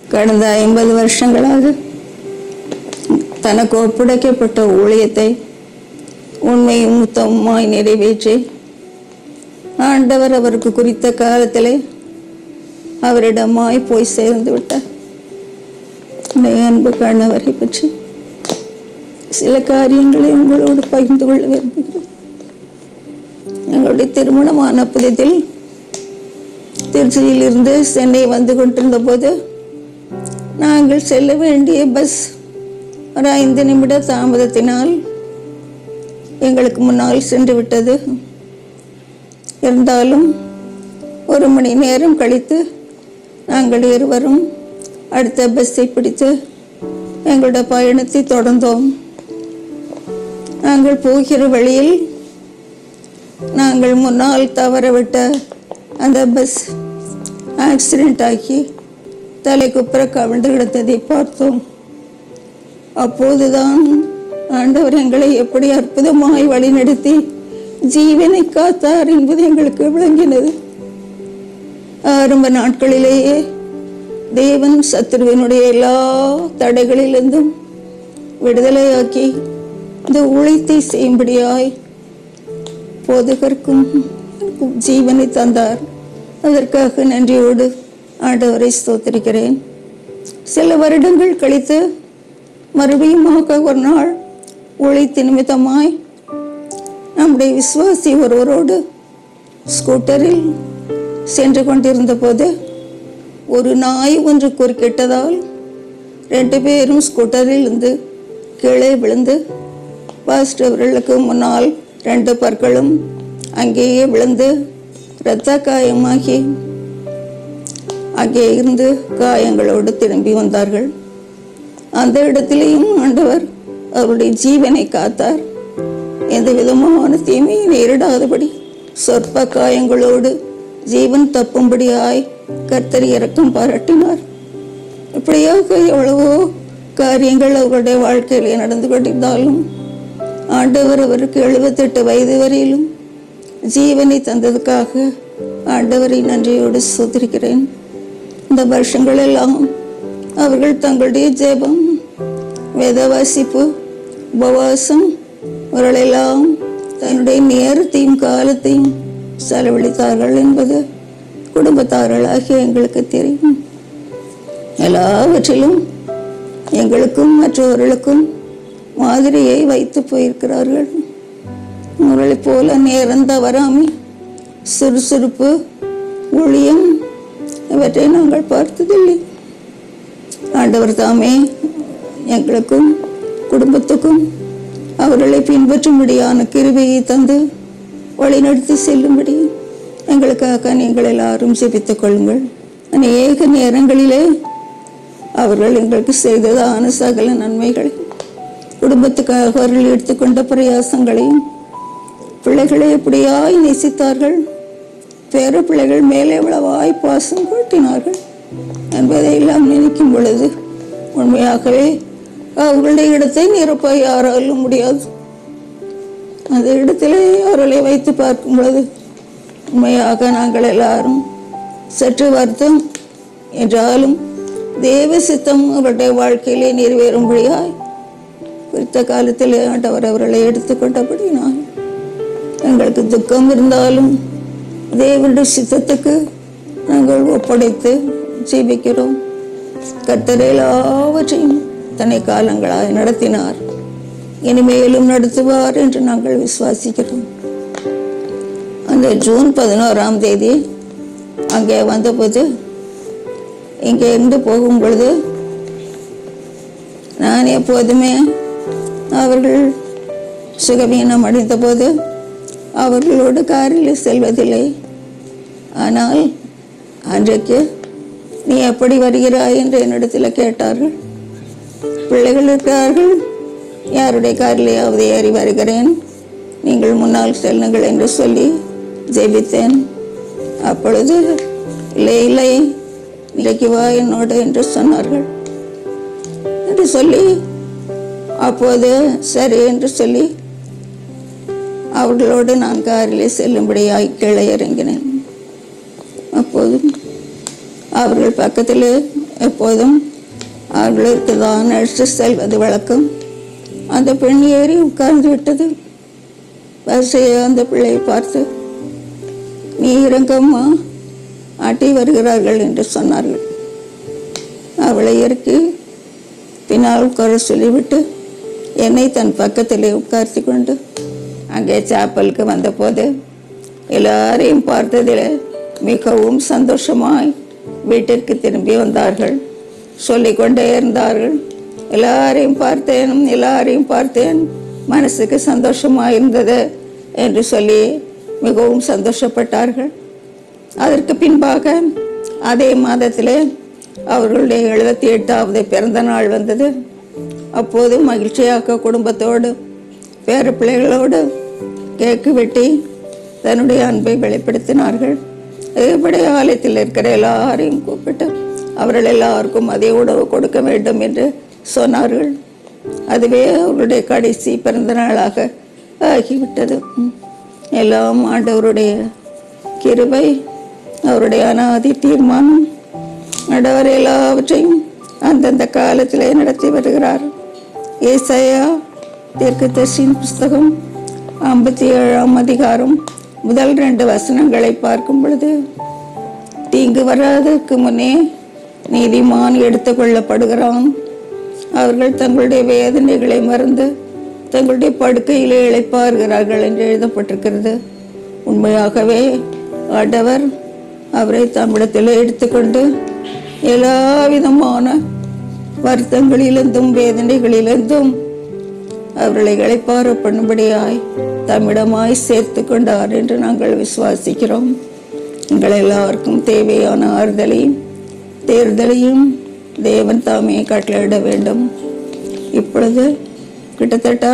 கடந்த 50 வருஷங்களாக தனக்கு ஒப்படைக்கப்பட்ட ஊழியத்தை உண்மையும் உத்தமமாய் நிறைவேற்றி ஆண்டவர் அவருக்கு குறித்த காலத்திலே அவரிடமாய் போய் சேர்ந்து விட்டார். அன்பு கணவரை பற்றி சில காரியங்களை உங்களோடு பகிர்ந்து கொள்ள விரும்புகிறேன். எங்களுடைய திருமணமான புதிதில் திருச்சியிலிருந்து சென்னை வந்து கொண்டிருந்த போது நாங்கள் செல்ல வேண்டிய பஸ் ஒரு 5 நிமிட தாமதத்தினால் எங்களுக்கு முன்னால் சென்று விட்டது. இருந்தாலும் 1 மணி நேரம் கழித்து நாங்கள் இருவரும் அடுத்த பஸ்ஸை பிடித்து எங்களுடைய பயணத்தை தொடர்ந்தோம். நாங்கள் போகிற வழியில் நாங்கள் முன்னால் தவறவிட்ட அந்த பஸ் ஆக்சிடென்ட் ஆகி தலை குப்புற கவிழ்ந்து கிடந்ததை பார்த்தோம். அப்போதுதான் ஆண்டவர் எங்களை எப்படி அற்புதமாய் வழிநடத்தி ஜீவனை காத்தார் என்பது எங்களுக்கு விளங்கினது. ஆரம்ப நாட்களிலேயே தேவன் சத்துருவினுடைய எல்லா தடைகளிலிருந்தும் விடுதலையாக்கி இந்த ஊழியத்தை செய்யும்படியாய் போதகர்க்கும் ஜீவனை தந்தார். அதற்காக நன்றியோடு ஆண்டவரை ஸ்தோத்திரிக்கிறேன். சில வருடங்கள் கழித்து மறுபடியுமாக ஒரு நாள் ஊழியத்து நிமித்தமாய் நம்முடைய விசுவாசி ஒருவரோடு ஸ்கூட்டரில் சென்று கொண்டிருந்த போது ஒரு நாய் ஒன்று குறுக்கிட்டதால் 2 பேரும் ஸ்கூட்டரில் இருந்து கீழே விழுந்து பாஸ்டர் அவர்களுக்கு முன்னால் 2 பற்களும் அங்கேயே விழுந்து இரத்த காயமாகி அங்கே இருந்து காயங்களோடு திரும்பி வந்தார்கள். அந்த இடத்திலேயும் ஆண்டவர் அவருடைய ஜீவனை காத்தார். எந்த விதமான தீமையை நேரிடாதபடி சொற்ப காயங்களோடு ஜீவன் தப்பும்படியாய் கர்த்தர் இரக்கம் பாராட்டினார். இப்படியாக எவ்வளவோ காரியங்கள் அவருடைய வாழ்க்கையிலே நடந்து கொண்டிருந்தாலும் ஆண்டவர் அவருக்கு 78 வயது வரையிலும் ஜீவனை தந்ததுக்காக ஆண்டவரை நன்றியோடு ஸ்தோத்திரிக்கிறேன். இந்த வருஷங்கள் எல்லாம் அவர்கள் தங்களுடைய ஜெபம், வேத வாசிப்பு, உபவாசம் அவர்களெல்லாம் தன்னுடைய நேரத்தையும் காலத்தையும் செலவழித்தார்கள் என்பது குடும்பத்தார்களாகிய எங்களுக்கு தெரியும். எல்லாவற்றிலும் எங்களுக்கும் மற்றவர்களுக்கும் மாதிரியை வைத்து போயிருக்கிறார்கள். அவர்களைப் போல நேரம் தவறாமை, சுறுசுறுப்பு, ஊழியம் இவற்றை நாங்கள் பார்த்ததில்லை. ஆண்டவர் தாமே எங்களுக்கும் குடும்பத்துக்கும் அவர்களை பின்பற்றும்படியான கிருபையை தந்து வழிநடத்தி செல்லும்படி எங்களுக்காக நீங்கள் எல்லாரும் ஜெபித்துக் கொள்ளுங்கள். அநேக நேரங்களிலே அவர்கள் எங்களுக்கு செய்ததான சகல நன்மைகளை, குடும்பத்துக்காக அவர்கள் எடுத்துக்கொண்ட பிரயாசங்களையும், பிள்ளைகளை எப்படியாய் நேசித்தார்கள், பேர பிள்ளைகள் மேலே எவ்வளவாய் பாசம் காட்டினார்கள் என்பதை எல்லாம் நினைக்கும் பொழுது உண்மையாகவே அவர்களுடைய இடத்தை நிரப்ப யாராலும் முடியாது. அந்த இடத்திலே அவர்களை வைத்து பார்க்கும் பொழுது உண்மையாக நாங்கள் எல்லாரும் சற்று வருத்தம் என்றாலும் தேவ சித்தம் அவருடைய வாழ்க்கையிலே நிறைவேறும்படியாய் குறித்த காலத்தில் ஆண்டவர் அவர்களை எடுத்துக்கொண்டபடினால் எங்களுக்கு துக்கம் இருந்தாலும் தேவனுடைய சித்தத்துக்கு நாங்கள் ஒப்படைத்து ஜீவிக்கிறோம். கர்த்தர் எல்லாவற்றையும் தன்னை காலங்களாய் நடத்தினார், இனிமேலும் நடத்துவார் என்று நாங்கள் விசுவாசிக்கிறோம். அந்த ஜூன் 11ஆம் தேதி அங்கே வந்தபோது, இங்கே இருந்து போகும் பொழுது நான் எப்போதுமே அவர்கள் சுகவீனம் அடைந்த போது அவர்களோடு காரில் செல்வதில்லை. ஆனால் அன்றைக்கு நீ எப்படி வருகிறாய் என்று என்னிடத்தில் கேட்டார்கள். பிள்ளைகள் இருக்கிறார்கள், யாருடைய காரிலேயாவது ஏறி வருகிறேன், நீங்கள் முன்னால் செல்லுங்கள் என்று சொல்லி ஜெபித்தேன். அப்பொழுது இல்லை இல்லை இன்றைக்கு வா என்னோடு என்று சொன்னார்கள் என்று சொல்லி, அப்போது சரி என்று சொல்லி அவர்களோடு நான் காரிலே செல்லும்படியாய் கீழே இறங்கினேன். அப்போது அவர்கள் பக்கத்தில் எப்போதும் அவர்களுக்கு தான் அழைத்து செல்வது வழக்கம். அந்த பெண் ஏறி உட்கார்ந்து விட்டது. பஸ்ஸையே அந்த பிள்ளையை பார்த்து, நீ இறங்கம்மா, ஆட்டி வருகிறார்கள் என்று சொன்னார்கள். அவளை இறக்கி பின்னால் உட்கார சொல்லிவிட்டு என்னை தன் பக்கத்திலே உட்கார்த்தி கொண்டு அங்கே சாப்பலுக்கு வந்தபோது எல்லாரையும் பார்த்ததில் மிகவும் சந்தோஷமாய் வீட்டிற்கு திரும்பி வந்தார்கள். சொல்லிக்கொண்டே இருந்தார்கள், எல்லாரையும் பார்த்தேன், மனசுக்கு சந்தோஷமாக இருந்தது என்று சொல்லி மிகவும் சந்தோஷப்பட்டார்கள். அதற்கு பின்பாக அதே மாதத்திலே அவர்களுடைய 78வது பிறந்த நாள் வந்தது. அப்போது மகிழ்ச்சியாக குடும்பத்தோடு பேர பிள்ளைகளோடு கேக்கு வெட்டி தன்னுடைய அன்பை வெளிப்படுத்தினார்கள். இப்படி ஆலயத்தில் இருக்கிற எல்லாரையும் கூப்பிட்டு அவர்கள் எல்லாருக்கும் அதே உணவு கொடுக்க வேண்டும் என்று சொன்னார்கள். அதுவே அவருடைய கடைசி பிறந்த நாளாக ஆகிவிட்டது. எல்லாம் ஆண்டவருடைய கிருபை, அவருடைய அநாதி தீர்மானம். ஆண்டவர் எல்லாவற்றையும் அந்தந்த காலத்திலே நடத்தி வருகிறார். ஏசாயா தீர்க்கதரிசியின் புஸ்தகம் 57ஆம் அதிகாரம் முதல் 2 வசனங்களை பார்க்கும் பொழுது, தீங்கு வராதற்கு முன்னே நீதிமான் எடுத்துக் கொள்ளப்படுகிறான். அவர்கள் தங்களுடைய வேதனைகளை மறந்து தங்களுடைய படுக்கையிலே இளைப்பாறுகிறார்கள் என்று எழுதப்பட்டிருக்கிறது. உண்மையாகவே ஆண்டவர் அவரை தம்மிடத்தில் எடுத்துக்கொண்டு எல்லா விதமான வருத்தங்களிலிருந்தும் வேதனைகளிலிருந்தும் அவர்களை இளைப்பாற பண்ணும்படியாய் தம்மிடமாய் சேர்த்து கொண்டார் என்று நாங்கள் விசுவாசிக்கிறோம். எங்கள் எல்லாருக்கும் தேவையான ஆறுதலையும் தேர்தலையும் தேவன் தாமே கட்டளையிட வேண்டும். இப்பொழுது கிட்டத்தட்ட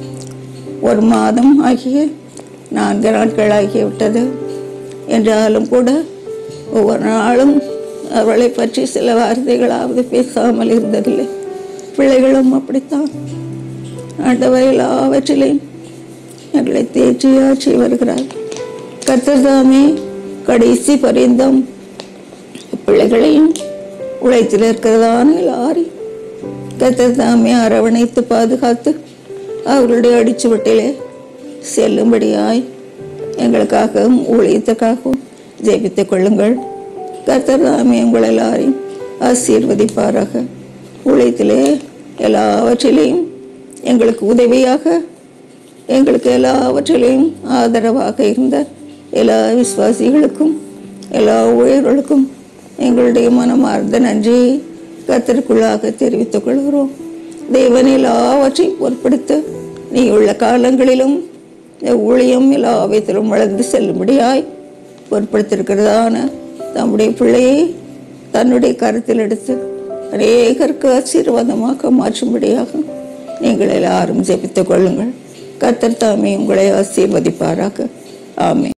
1 மாதம் ஆகிய 4 நாட்கள் ஆகிவிட்டது. என்றாலும் கூட ஒவ்வொரு நாளும் அவளை பற்றி சில வார்த்தைகளாவது பேசாமல் இருந்ததில்லை. பிள்ளைகளும் அப்படித்தான். ஆண்டவர் எல்லாவற்றிலையும் எங்களை தேற்றியாற்றி வருகிறார். கர்த்தர் தாமே கடைசி பரிந்தம் பிள்ளைகளையும் உழைத்தில் இருக்கிறதான எல்லாரையும் கர்த்தர் தாமே அரவணைத்து பாதுகாத்து அவர்களுடைய அடிச்சுவட்டிலே செல்லும்படியாய் எங்களுக்காகவும் ஊழியத்துக்காகவும் ஜெபித்துக் கொள்ளுங்கள். கர்த்தர் தாமே உங்கள் எல்லாரையும் ஆசீர்வதிப்பாராக. ஊழியத்திலே எல்லாவற்றிலையும் எங்களுக்கு உதவியாக, எங்களுக்கு எல்லாவற்றிலையும் ஆதரவாக இருந்த எல்லா விசுவாசிகளுக்கும் எல்லா ஊழியர்களுக்கும் எங்களுடைய மனமார்ந்த நன்றியை கர்த்தருக்குள்ளாக தெரிவித்துக் கொள்கிறோம். தேவன் எல்லாவற்றையும் பொருட்படுத்த நீ உள்ள காலங்களிலும் ஊழியம் எல்லா விதத்திலும் வளர்ந்து செல்லும்படியாய் பொருட்படுத்திருக்கிறதான தம்முடைய பிள்ளையை தன்னுடைய கருத்தில் எடுத்து அநேகருக்கு ஆசீர்வாதமாக மாற்றும்படியாக நீங்கள் எல்லாரும் ஜெபித்துக் கொள்ளுங்கள். கர்த்தர் தாமே உங்களை ஆசீர்வதிப்பாராக. ஆமென்.